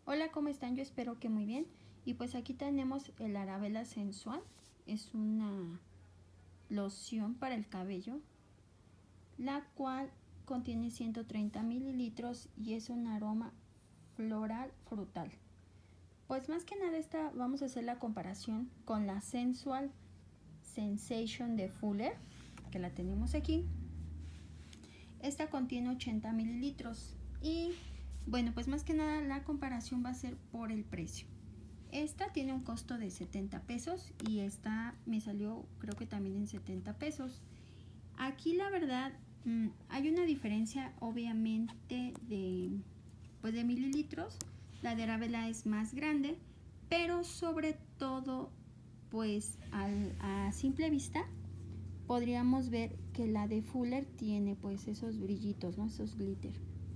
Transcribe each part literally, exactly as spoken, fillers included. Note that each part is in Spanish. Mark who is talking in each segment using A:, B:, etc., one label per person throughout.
A: Hola, ¿cómo están? Yo espero que muy bien. Y pues aquí tenemos el Arabella Sensual. Es una loción para el cabello, la cual contiene ciento treinta mililitros y es un aroma floral frutal. Pues más que nada esta vamos a hacer la comparación con la Sensual Sensation de Fuller, que la tenemos aquí. Esta contiene ochenta mililitros y bueno, pues más que nada la comparación va a ser por el precio. Esta tiene un costo de setenta pesos y esta me salió creo que también en setenta pesos. Aquí la verdad mmm, hay una diferencia obviamente de, pues de mililitros. La de Arabella es más grande, pero sobre todo pues al, a simple vista podríamos ver que la de Fuller tiene pues esos brillitos, ¿no? Esos glitter.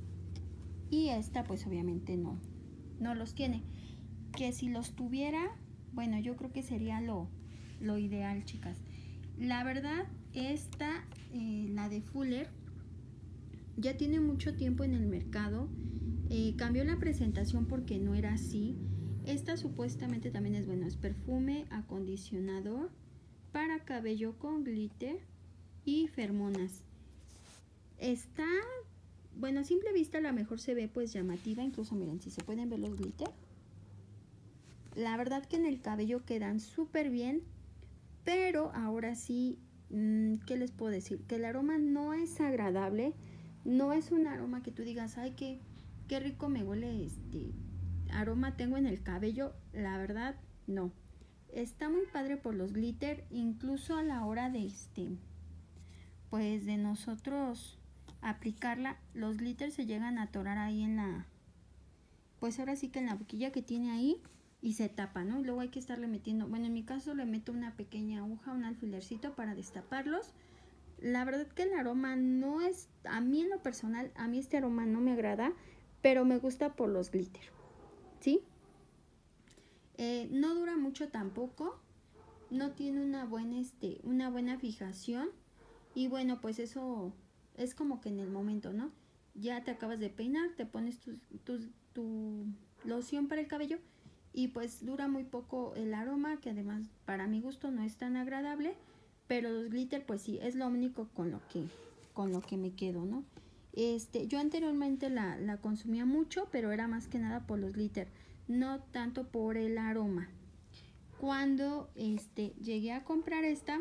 A: Y esta pues obviamente no, no los tiene. Que si los tuviera, bueno, yo creo que sería lo, lo ideal, chicas. La verdad, esta, eh, la de Fuller, ya tiene mucho tiempo en el mercado. Eh, cambió la presentación porque no era así. Esta supuestamente también es bueno, es perfume, acondicionador para cabello con glitter y feromonas. Está, bueno, a simple vista a lo mejor se ve pues llamativa, incluso miren, si se pueden ver los glitter. La verdad que en el cabello quedan súper bien, pero ahora sí, ¿qué les puedo decir? Que el aroma no es agradable, no es un aroma que tú digas, ay, qué, qué rico me huele este aroma tengo en el cabello. La verdad, no. Está muy padre por los glitter, incluso a la hora de este, pues de nosotros aplicarla, los glitters se llegan a atorar ahí en la, pues ahora sí que en la boquilla que tiene ahí y se tapa, ¿no? Y luego hay que estarle metiendo, bueno, en mi caso le meto una pequeña aguja, un alfilercito para destaparlos. La verdad que el aroma no es, a mí en lo personal, a mí este aroma no me agrada, pero me gusta por los glitter, ¿sí? Eh, no dura mucho tampoco, no tiene una buena, este, una buena fijación y bueno, pues eso es como que en el momento, ¿no? Ya te acabas de peinar, te pones tu, tu, tu loción para el cabello y pues dura muy poco el aroma, que además para mi gusto no es tan agradable, pero los glitter pues sí, es lo único con lo que, con lo que me quedo, ¿no? Este, yo anteriormente la, la consumía mucho, pero era más que nada por los glitter, no tanto por el aroma. Cuando este, llegué a comprar esta,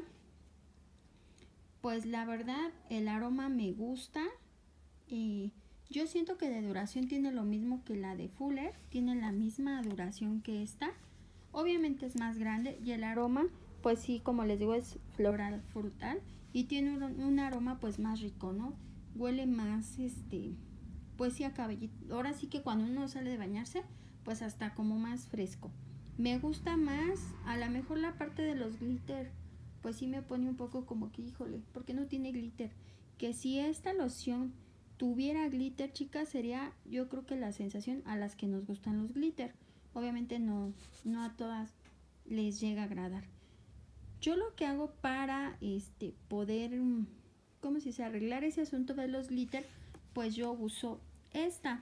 A: pues la verdad el aroma me gusta. Eh, yo siento que de duración tiene lo mismo que la de Fuller, tiene la misma duración que esta. Obviamente es más grande y el aroma, pues sí, como les digo, es floral frutal y tiene un, un aroma pues más rico, ¿no? Huele más, este, pues sí a cabellito. Ahora sí que cuando uno sale de bañarse, pues hasta como más fresco. Me gusta más, a lo mejor la parte de los glitter, pues sí me pone un poco como que, híjole, ¿por qué no tiene glitter? Que si esta loción tuviera glitter, chicas, sería yo creo que la sensación a las que nos gustan los glitter. Obviamente no, no a todas les llega a agradar. Yo lo que hago para este poder, ¿cómo se dice?, arreglar ese asunto de los glitter, pues yo uso esta,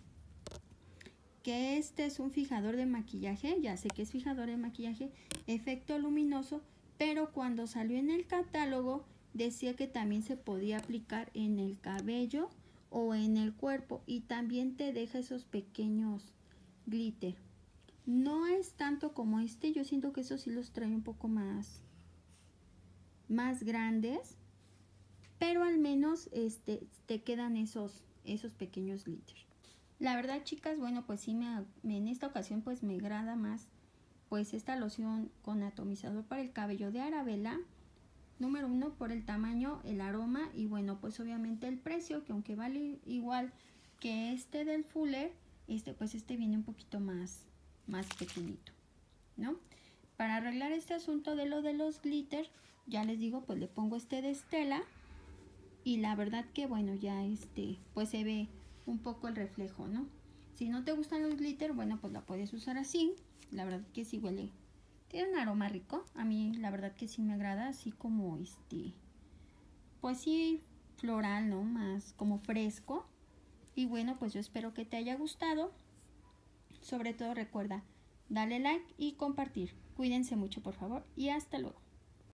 A: que este es un fijador de maquillaje, ya sé que es fijador de maquillaje, efecto luminoso, pero cuando salió en el catálogo decía que también se podía aplicar en el cabello o en el cuerpo y también te deja esos pequeños glitter. No es tanto como este, yo siento que esos sí los trae un poco más, más grandes, pero al menos este, te quedan esos, esos pequeños glitter. La verdad, chicas, bueno, pues sí, me, en esta ocasión pues me agrada más pues esta loción con atomizador para el cabello de Arabella. Número uno, por el tamaño, el aroma y bueno, pues obviamente el precio, que aunque vale igual que este del Fuller, este pues este viene un poquito más, más pequeñito, ¿no? Para arreglar este asunto de lo de los glitter, ya les digo, pues le pongo este de Stella y la verdad que bueno, ya este, pues se ve un poco el reflejo, ¿no? Si no te gustan los glitter, bueno, pues la puedes usar así. La verdad que sí huele, tiene un aroma rico. A mí la verdad que sí me agrada, así como este, pues sí, floral, ¿no? Más como fresco. Y bueno, pues yo espero que te haya gustado. sobre todo recuerda, dale like y compartir. Cuídense mucho por favor y hasta luego.